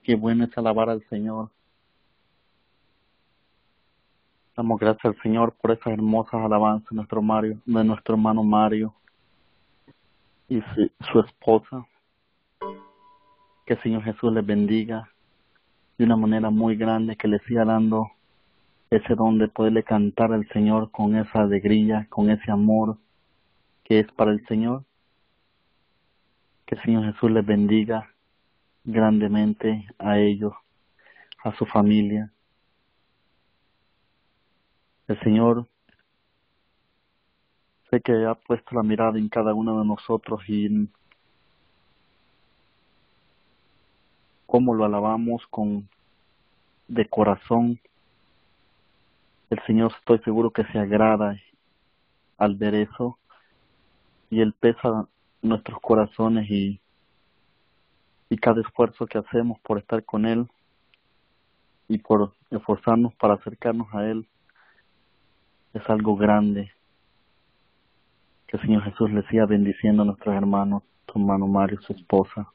Qué bueno es alabar al Señor. Damos gracias al Señor por esas hermosas alabanzas de nuestro hermano Mario y su esposa. Que el Señor Jesús les bendiga de una manera muy grande, que les siga dando ese don de poderle cantar al Señor con esa alegría, con ese amor que es para el Señor. Que el Señor Jesús les bendiga grandemente a ellos, a su familia. El Señor sé que ha puesto la mirada en cada uno de nosotros y cómo lo alabamos de corazón. El Señor, estoy seguro que se agrada al ver eso, y Él pesa nuestros corazones y cada esfuerzo que hacemos por estar con Él y por esforzarnos para acercarnos a Él es algo grande. Que el Señor Jesús le siga bendiciendo a nuestros hermanos, su hermano Mario y su esposa.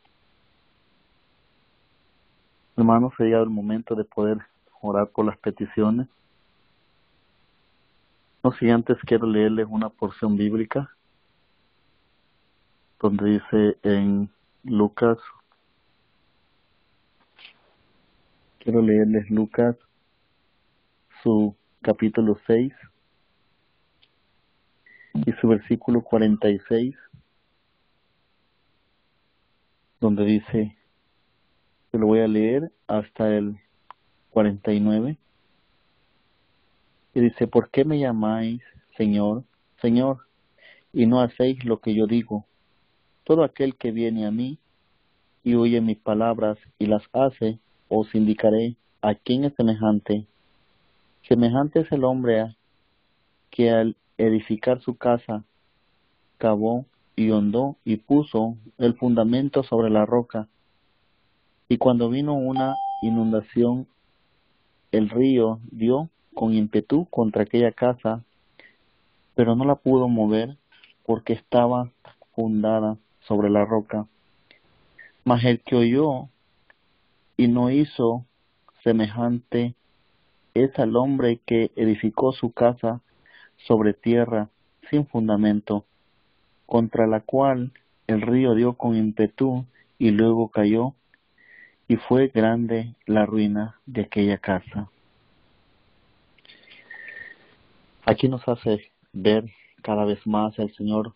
Hermanos, ha llegado el momento de poder orar por las peticiones. No, si antes quiero leerles una porción bíblica donde dice en Lucas, quiero leerles Lucas, su capítulo 6 y su versículo 46, donde dice, se lo voy a leer hasta el 49, y dice, ¿por qué me llamáis Señor, Señor, y no hacéis lo que yo digo? Todo aquel que viene a mí y oye mis palabras y las hace, os indicaré a quién es semejante. Semejante es el hombre que al edificar su casa, cavó y hondó y puso el fundamento sobre la roca. Y cuando vino una inundación, el río dio con ímpetu contra aquella casa, pero no la pudo mover porque estaba fundada sobre la roca. Mas el que oyó y no hizo semejante es al hombre que edificó su casa sobre tierra sin fundamento, contra la cual el río dio con ímpetu y luego cayó, y fue grande la ruina de aquella casa. Aquí nos hace ver cada vez más el Señor,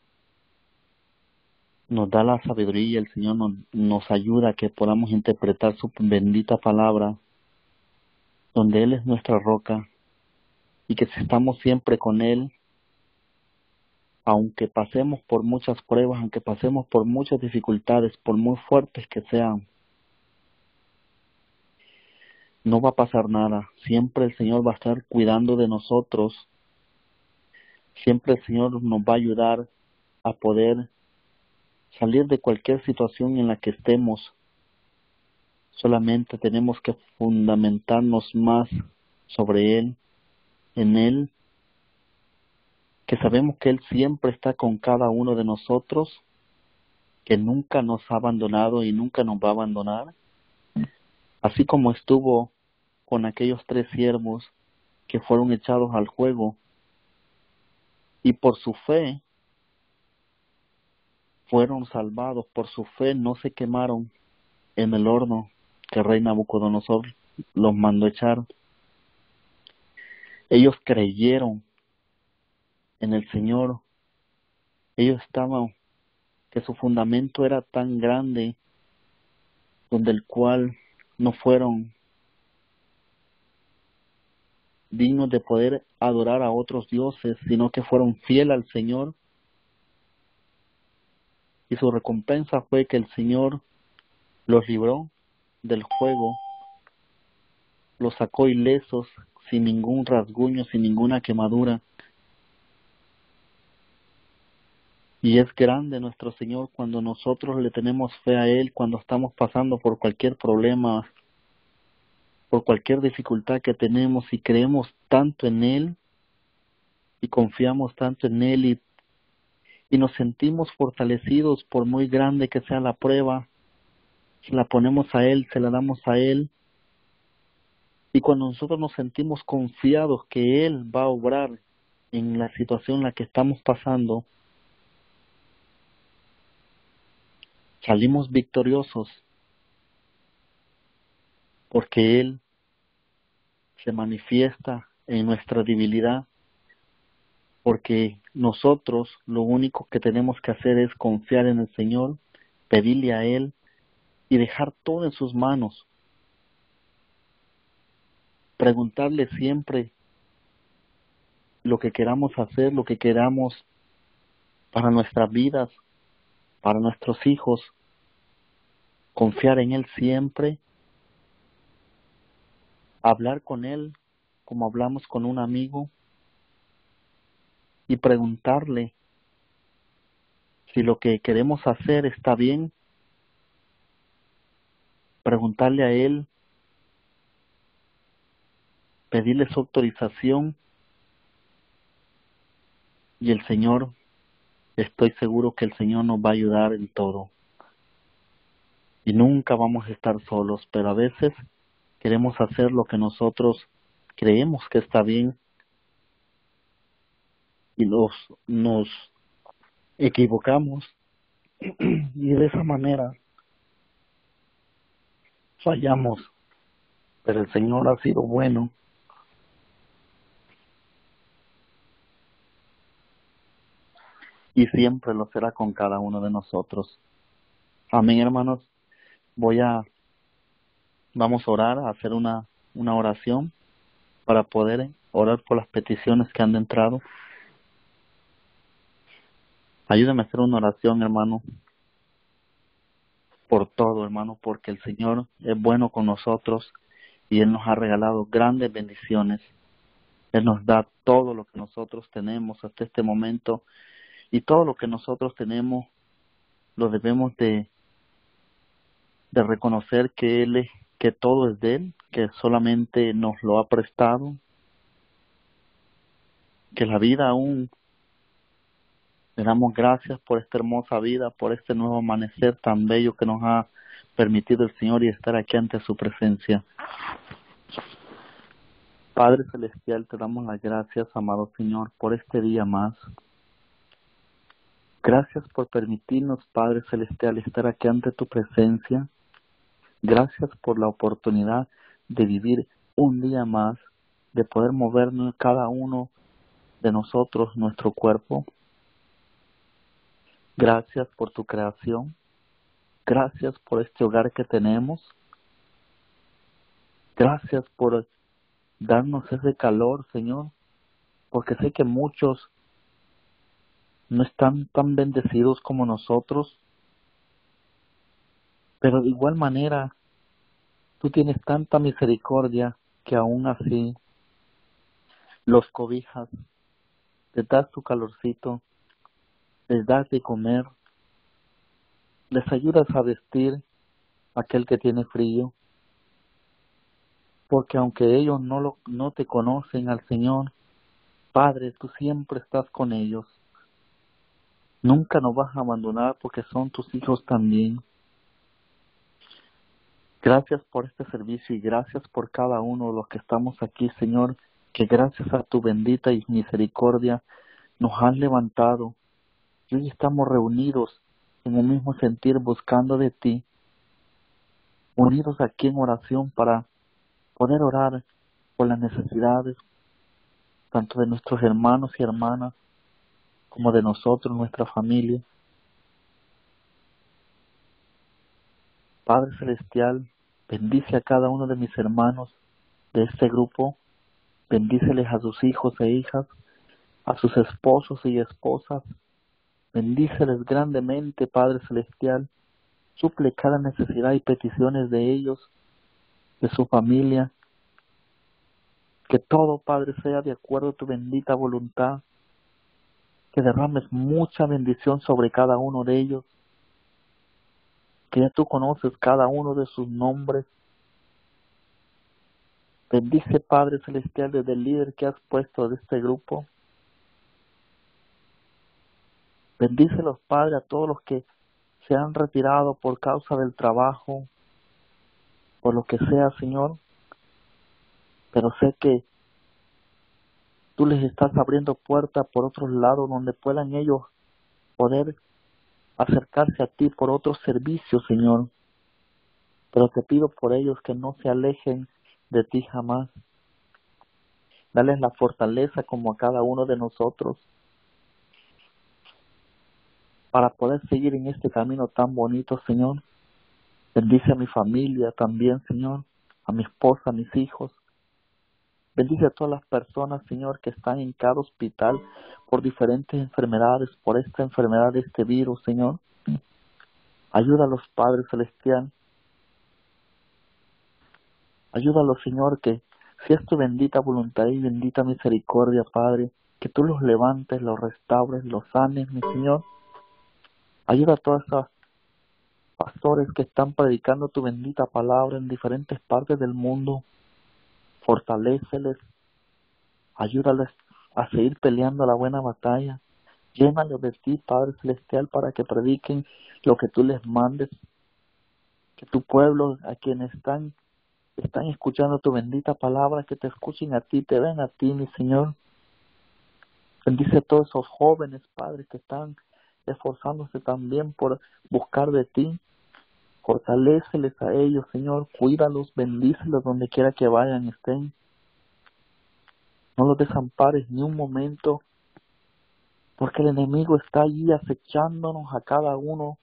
nos da la sabiduría, el Señor nos ayuda a que podamos interpretar su bendita palabra, donde Él es nuestra roca, y que si estamos siempre con Él, aunque pasemos por muchas pruebas, aunque pasemos por muchas dificultades, por muy fuertes que sean, no va a pasar nada. Siempre el Señor va a estar cuidando de nosotros. Siempre el Señor nos va a ayudar a poder salir de cualquier situación en la que estemos. Solamente tenemos que fundamentarnos más sobre Él, en Él, que sabemos que Él siempre está con cada uno de nosotros, que nunca nos ha abandonado y nunca nos va a abandonar. Así como estuvo con aquellos 3 siervos que fueron echados al fuego y por su fe fueron salvados, por su fe no se quemaron en el horno que el rey Nabucodonosor los mandó echar. Ellos creyeron en el Señor. Ellos estaban, que su fundamento era tan grande, donde el cual no fueron dignos de poder adorar a otros dioses, sino que fueron fieles al Señor. Y su recompensa fue que el Señor los libró del fuego, los sacó ilesos, sin ningún rasguño, sin ninguna quemadura. Y es grande nuestro Señor cuando nosotros le tenemos fe a Él, cuando estamos pasando por cualquier problema, por cualquier dificultad que tenemos, y creemos tanto en Él y confiamos tanto en Él y nos sentimos fortalecidos por muy grande que sea la prueba. se la ponemos a Él, se la damos a Él. Y cuando nosotros nos sentimos confiados que Él va a obrar en la situación en la que estamos pasando, salimos victoriosos porque Él se manifiesta en nuestra debilidad, porque nosotros lo único que tenemos que hacer es confiar en el Señor, pedirle a Él y dejar todo en sus manos, preguntarle siempre lo que queramos hacer, lo que queramos para nuestras vidas, para nuestros hijos, confiar en Él siempre, hablar con Él como hablamos con un amigo y preguntarle si lo que queremos hacer está bien, preguntarle a Él, pedirle su autorización y el Señor, estoy seguro que el Señor nos va a ayudar en todo. Y nunca vamos a estar solos, pero a veces queremos hacer lo que nosotros creemos que está bien y nos equivocamos y de esa manera fallamos, pero el Señor ha sido bueno y siempre lo será con cada uno de nosotros. Amén, hermanos. Vamos a orar, a hacer una oración para poder orar por las peticiones que han entrado. Ayúdame a hacer una oración, hermano, por todo, hermano, porque el Señor es bueno con nosotros y Él nos ha regalado grandes bendiciones. Él nos da todo lo que nosotros tenemos hasta este momento y todo lo que nosotros tenemos lo debemos de reconocer que que todo es de Él, que solamente nos lo ha prestado, que la vida aún le damos gracias por esta hermosa vida, por este nuevo amanecer tan bello que nos ha permitido el Señor y estar aquí ante su presencia. Padre Celestial, te damos las gracias, amado Señor, por este día más. Gracias por permitirnos, Padre Celestial, estar aquí ante tu presencia. Gracias por la oportunidad de vivir un día más, de poder movernos cada uno de nosotros, nuestro cuerpo. Gracias por tu creación. Gracias por este hogar que tenemos. Gracias por darnos ese calor, Señor, porque sé que muchos no están tan bendecidos como nosotros, pero de igual manera tú tienes tanta misericordia que aún así los cobijas, les das tu calorcito, les das de comer, les ayudas a vestir a aquel que tiene frío, porque aunque ellos no te conocen al Señor, Padre, tú siempre estás con ellos. Nunca nos vas a abandonar porque son tus hijos también. Gracias por este servicio y gracias por cada uno de los que estamos aquí, Señor, que gracias a tu bendita y misericordia nos has levantado y hoy estamos reunidos en un mismo sentir buscando de ti, unidos aquí en oración para poder orar por las necesidades tanto de nuestros hermanos y hermanas como de nosotros, nuestra familia. Padre Celestial, bendice a cada uno de mis hermanos de este grupo, bendíceles a sus hijos e hijas, a sus esposos y esposas, bendíceles grandemente, Padre Celestial, suple cada necesidad y peticiones de ellos, de su familia, que todo, Padre, sea de acuerdo a tu bendita voluntad, que derrames mucha bendición sobre cada uno de ellos, que ya tú conoces cada uno de sus nombres. Bendice, Padre Celestial, desde el líder que has puesto de este grupo. Bendícelos, Padre, a todos los que se han retirado por causa del trabajo, por lo que sea, Señor, pero sé que tú les estás abriendo puertas por otros lados donde puedan ellos poder acercarse a ti por otros servicios, Señor. Pero te pido por ellos que no se alejen de ti jamás. Dales la fortaleza como a cada uno de nosotros para poder seguir en este camino tan bonito, Señor. Bendice a mi familia también, Señor, a mi esposa, a mis hijos. Bendice a todas las personas, Señor, que están en cada hospital por diferentes enfermedades, por esta enfermedad de este virus, Señor. Ayúdalos, Padre Celestial. Ayúdalos, Señor, que si es tu bendita voluntad y bendita misericordia, Padre, que tú los levantes, los restaures, los sanes, mi Señor. Ayuda a todos esos pastores que están predicando tu bendita palabra en diferentes partes del mundo. Fortaléceles, ayúdales a seguir peleando la buena batalla. Llénalos de ti, Padre Celestial, para que prediquen lo que tú les mandes. Que tu pueblo, a quienes están escuchando tu bendita palabra, que te escuchen a ti, te ven a ti, mi Señor. Bendice a todos esos jóvenes, Padre, que están esforzándose también por buscar de ti. Fortaléceles a ellos, Señor. Cuídalos, bendícelos donde quiera que vayan, estén. No los desampares ni un momento, porque el enemigo está allí acechándonos a cada uno.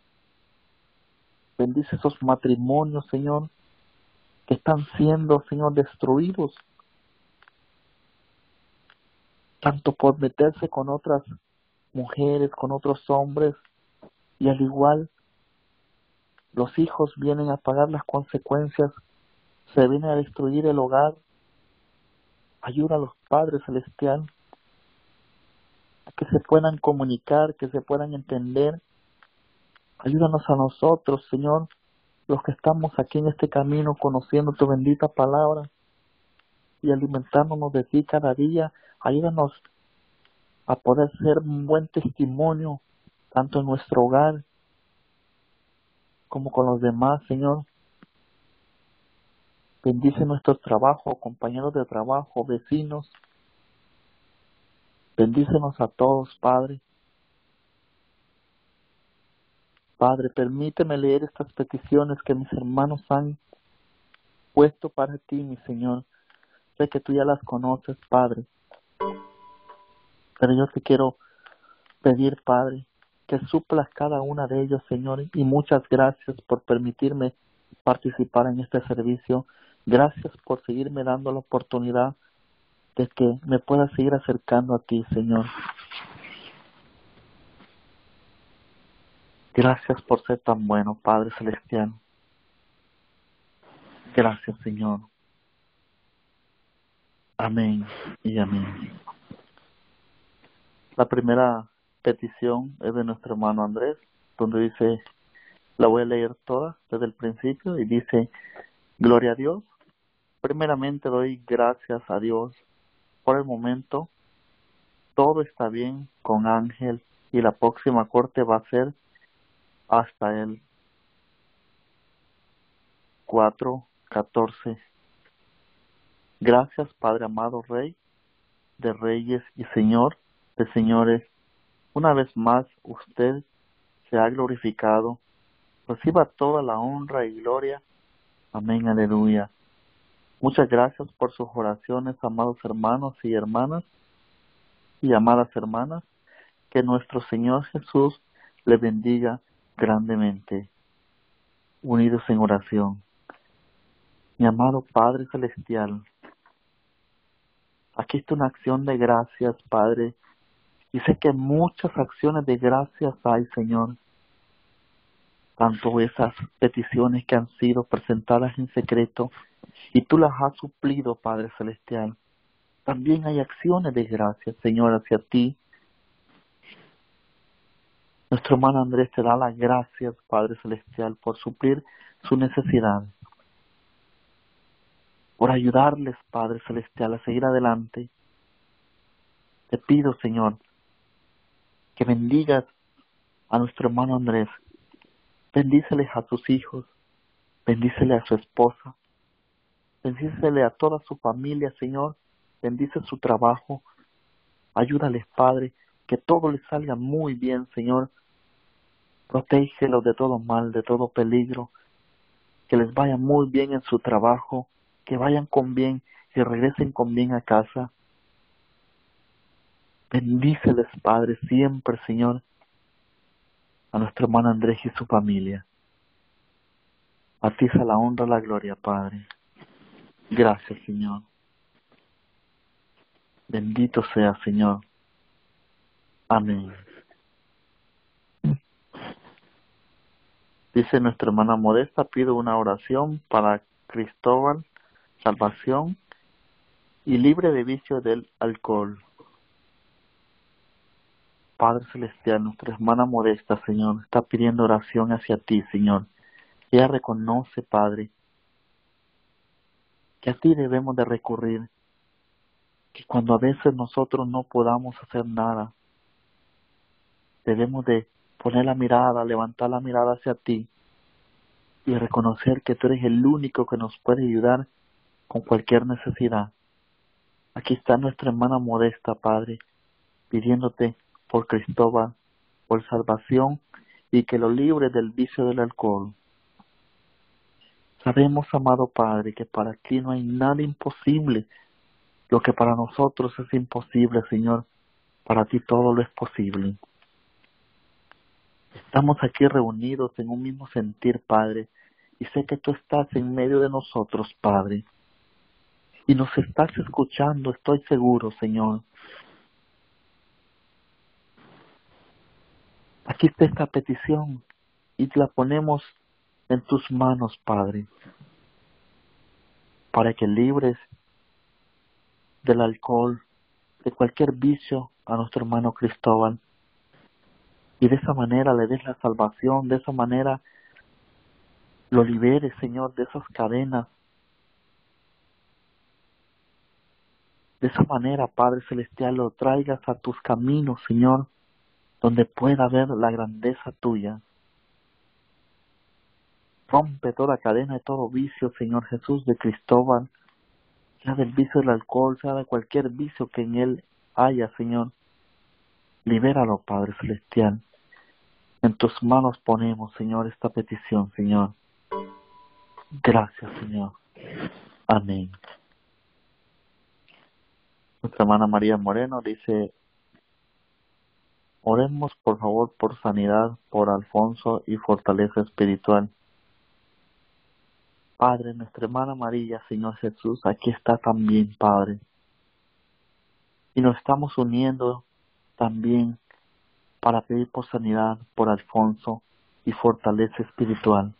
Bendice esos matrimonios, Señor, que están siendo, Señor, destruidos, tanto por meterse con otras mujeres, con otros hombres, y al igual los hijos vienen a pagar las consecuencias, se viene a destruir el hogar. Ayuda a los padres celestial a que se puedan comunicar, que se puedan entender. Ayúdanos a nosotros, Señor, los que estamos aquí en este camino conociendo tu bendita palabra y alimentándonos de ti cada día. Ayúdanos a poder ser un buen testimonio tanto en nuestro hogar como con los demás, Señor. Bendice nuestro trabajo, compañeros de trabajo, vecinos. Bendícenos a todos, Padre. Padre, permíteme leer estas peticiones que mis hermanos han puesto para ti, mi Señor. Sé que tú ya las conoces, Padre. Pero yo te quiero pedir, Padre, que suplas cada una de ellos, Señor. Y muchas gracias por permitirme participar en este servicio. Gracias por seguirme dando la oportunidad de que me pueda seguir acercando a ti, Señor. Gracias por ser tan bueno, Padre Celestial. Gracias, Señor. Amén y amén. La primera petición es de nuestro hermano Andrés, donde dice, la voy a leer toda desde el principio, y dice, gloria a Dios. Primeramente doy gracias a Dios por el momento. Todo está bien con Ángel y la próxima corte va a ser hasta el 4:14. Gracias, Padre amado, Rey de reyes y Señor de señores. Una vez más usted se ha glorificado. Reciba toda la honra y gloria. Amén, aleluya. Muchas gracias por sus oraciones, amados hermanos y hermanas y amadas hermanas. Que nuestro Señor Jesús le bendiga grandemente. Unidos en oración. Mi amado Padre Celestial, aquí está una acción de gracias, Padre, y sé que muchas acciones de gracias hay, Señor. Tanto esas peticiones que han sido presentadas en secreto y tú las has suplido, Padre Celestial. También hay acciones de gracias, Señor, hacia ti. Nuestro hermano Andrés te da las gracias, Padre Celestial, por suplir su necesidad, por ayudarles, Padre Celestial, a seguir adelante. Te pido, Señor, que bendigas a nuestro hermano Andrés. Bendíceles a sus hijos. Bendícele a su esposa, bendícele a toda su familia, Señor. Bendice su trabajo. Ayúdales, Padre, que todo les salga muy bien, Señor. Protégelos de todo mal, de todo peligro. Que les vaya muy bien en su trabajo, que vayan con bien y regresen con bien a casa. Bendíceles, Padre, siempre, Señor, a nuestro hermano Andrés y su familia. A ti sea la honra, la gloria, Padre. Gracias, Señor. Bendito sea, Señor. Amén. Dice nuestra hermana Modesta, pido una oración para Cristóbal, salvación y libre de vicio del alcohol. Padre Celestial, nuestra hermana Modesta, Señor, está pidiendo oración hacia ti, Señor. Ella reconoce, Padre, que a ti debemos de recurrir, que cuando a veces nosotros no podamos hacer nada, debemos de poner la mirada, levantar la mirada hacia ti y reconocer que tú eres el único que nos puede ayudar con cualquier necesidad. Aquí está nuestra hermana Modesta, Padre, pidiéndote por Cristóbal, por salvación y que lo libre del vicio del alcohol. Sabemos, amado Padre, que para ti no hay nada imposible. Lo que para nosotros es imposible, Señor, para ti todo lo es posible. Estamos aquí reunidos en un mismo sentir, Padre, y sé que tú estás en medio de nosotros, Padre, y nos estás escuchando, estoy seguro, Señor. Aquí está esta petición y la ponemos en tus manos, Padre, para que libres del alcohol, de cualquier vicio a nuestro hermano Cristóbal, y de esa manera le des la salvación, de esa manera lo liberes, Señor, de esas cadenas. De esa manera, Padre Celestial, lo traigas a tus caminos, Señor, donde pueda ver la grandeza tuya. Rompe toda cadena de todo vicio, Señor Jesús, de Cristóbal, sea del vicio del alcohol, sea de cualquier vicio que en él haya, Señor. Libéralo, Padre Celestial. En tus manos ponemos, Señor, esta petición, Señor. Gracias, Señor. Amén. Nuestra hermana María Moreno dice, oremos por favor por sanidad, por Alfonso y fortaleza espiritual. Padre, nuestra hermana María, Señor Jesús, aquí está también, Padre. Y nos estamos uniendo también para pedir por sanidad, por Alfonso y fortaleza espiritual.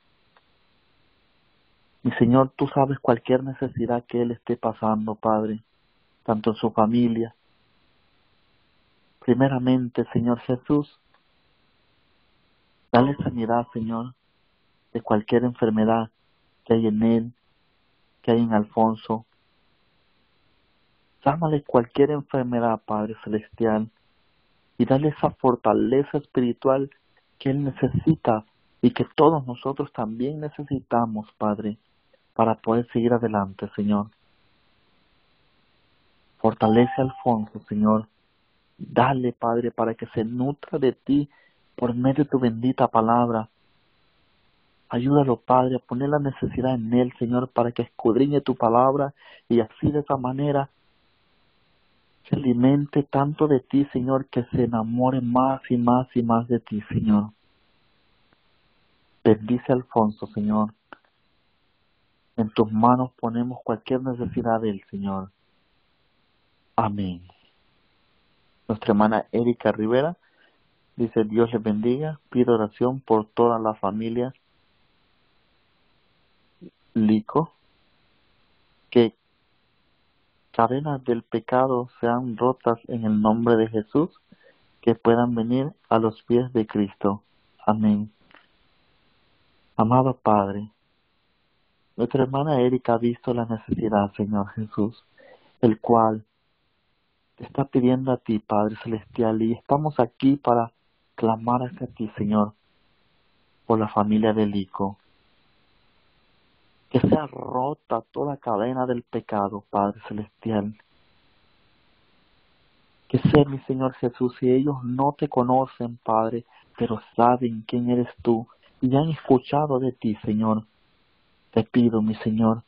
Mi Señor, tú sabes cualquier necesidad que él esté pasando, Padre, tanto en su familia. Primeramente, Señor Jesús, dale sanidad, Señor, de cualquier enfermedad que hay en él, que hay en Alfonso. Sámale cualquier enfermedad, Padre Celestial, y dale esa fortaleza espiritual que él necesita y que todos nosotros también necesitamos, Padre, para poder seguir adelante, Señor. Fortalece a Alfonso, Señor. Dale, Padre, para que se nutra de ti por medio de tu bendita palabra. Ayúdalo, Padre, a poner la necesidad en él, Señor, para que escudriñe tu palabra y así de esa manera se alimente tanto de ti, Señor, que se enamore más y más y más de ti, Señor. Bendice a Alfonso, Señor. En tus manos ponemos cualquier necesidad de él, Señor. Amén. Nuestra hermana Erika Rivera dice, Dios les bendiga. Pido oración por toda la familia Lico, que cadenas del pecado sean rotas en el nombre de Jesús, que puedan venir a los pies de Cristo. Amén. Amado Padre, nuestra hermana Erika ha visto la necesidad, Señor Jesús, el cual te está pidiendo a ti, Padre Celestial, y estamos aquí para clamar hacia ti, Señor, por la familia de Lico. que sea rota toda cadena del pecado, Padre Celestial. Que sea, mi Señor Jesús, si ellos no te conocen, Padre, pero saben quién eres tú y han escuchado de ti, Señor, te pido, mi Señor,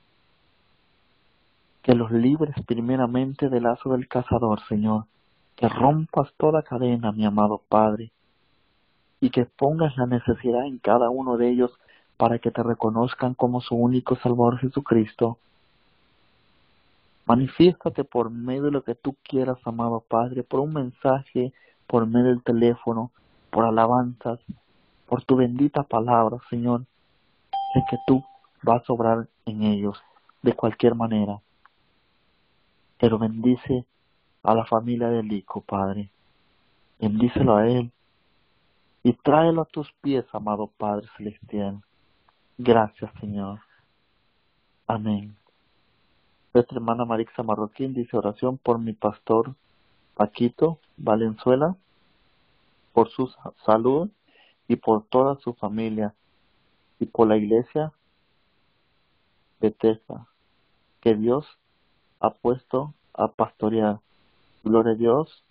que los libres primeramente del lazo del cazador, Señor, que rompas toda cadena, mi amado Padre, y que pongas la necesidad en cada uno de ellos para que te reconozcan como su único Salvador Jesucristo. Manifiéstate por medio de lo que tú quieras, amado Padre, por un mensaje, por medio del teléfono, por alabanzas, por tu bendita palabra, Señor. Sé que tú vas a obrar en ellos de cualquier manera. Pero bendice a la familia de Lico, Padre. Bendícelo a él y tráelo a tus pies, amado Padre Celestial. Gracias, Señor. Amén. Nuestra hermana Marixa Marroquín dice oración por mi pastor Paquito Valenzuela, por su salud y por toda su familia y por la iglesia de Texas que Dios ha puesto a pastorear. Gloria a Dios.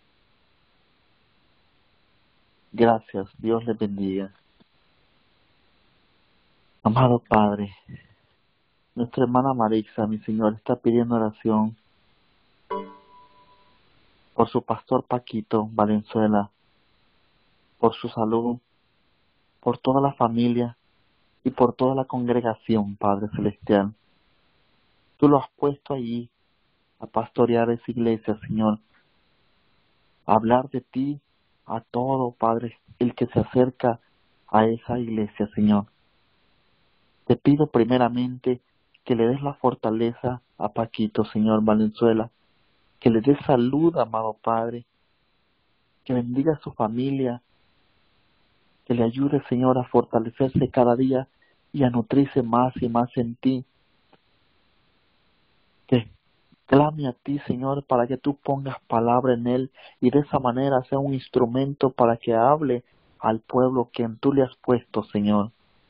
Gracias. Dios les bendiga. Amado Padre, nuestra hermana Marixa, mi Señor, está pidiendo oración por su pastor Paquito Valenzuela, por su salud, por toda la familia y por toda la congregación, Padre Celestial. Tú lo has puesto allí a pastorear esa iglesia, Señor, a hablar de ti a todo, Padre, el que se acerca a esa iglesia, Señor. Te pido primeramente que le des la fortaleza a Paquito, Señor Valenzuela, que le des salud, amado Padre, que bendiga a su familia, que le ayude, Señor, a fortalecerse cada día y a nutrirse más y más en ti. Que clame a ti, Señor, para que tú pongas palabra en él y de esa manera sea un instrumento para que hable al pueblo que tú le has puesto, Señor.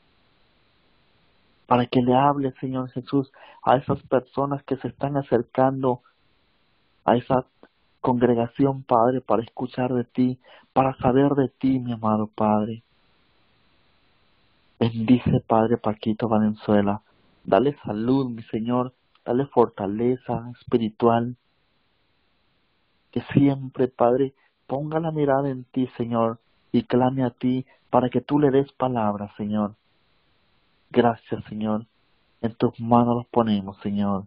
Para que le hable, Señor Jesús, a esas personas que se están acercando a esa congregación, Padre, para escuchar de ti, para saber de ti, mi amado Padre. Bendice, Padre Paquito Valenzuela. Dale salud, mi Señor. Dale fortaleza espiritual. Que siempre, Padre, ponga la mirada en ti, Señor, y clame a ti para que tú le des palabras, Señor. Gracias, Señor. En tus manos los ponemos, Señor.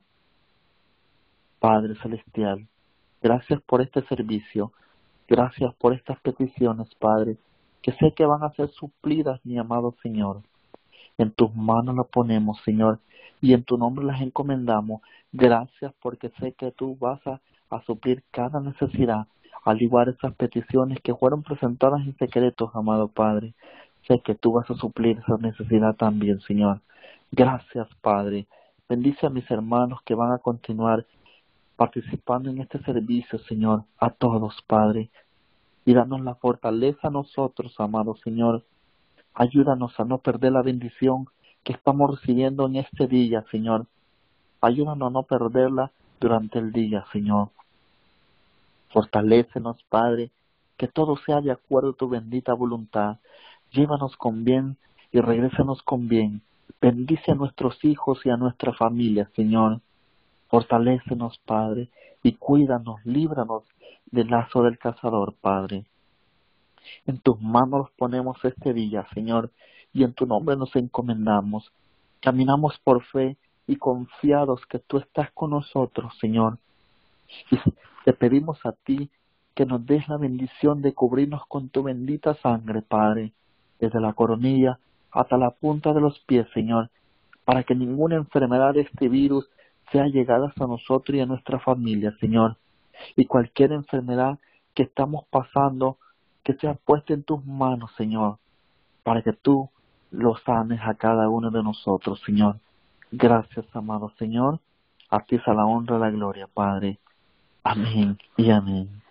Padre Celestial, gracias por este servicio. Gracias por estas peticiones, Padre, que sé que van a ser suplidas, mi amado Señor. En tus manos las ponemos, Señor, y en tu nombre las encomendamos. Gracias porque sé que tú vas a suplir cada necesidad, al igual esas peticiones que fueron presentadas en secreto, amado Padre. Sé que tú vas a suplir esa necesidad también, Señor. Gracias, Padre. Bendice a mis hermanos que van a continuar participando en este servicio, Señor, a todos, Padre. Y danos la fortaleza a nosotros, amado Señor. Ayúdanos a no perder la bendición que estamos recibiendo en este día, Señor. Ayúdanos a no perderla durante el día, Señor. Fortalécenos, Padre, que todo sea de acuerdo a tu bendita voluntad. Llévanos con bien y regrésanos con bien. Bendice a nuestros hijos y a nuestra familia, Señor. Fortalécenos, Padre, y cuídanos, líbranos del lazo del cazador, Padre. En tus manos los ponemos este día, Señor, y en tu nombre nos encomendamos. Caminamos por fe y confiados que tú estás con nosotros, Señor. Y te pedimos a ti que nos des la bendición de cubrirnos con tu bendita sangre, Padre, desde la coronilla hasta la punta de los pies, Señor, para que ninguna enfermedad de este virus sea llegada a nosotros y a nuestra familia, Señor. Y cualquier enfermedad que estamos pasando, que sea puesta en tus manos, Señor, para que tú lo sanes a cada uno de nosotros, Señor. Gracias, amado Señor. A ti sea la honra y la gloria, Padre. Amén y amén.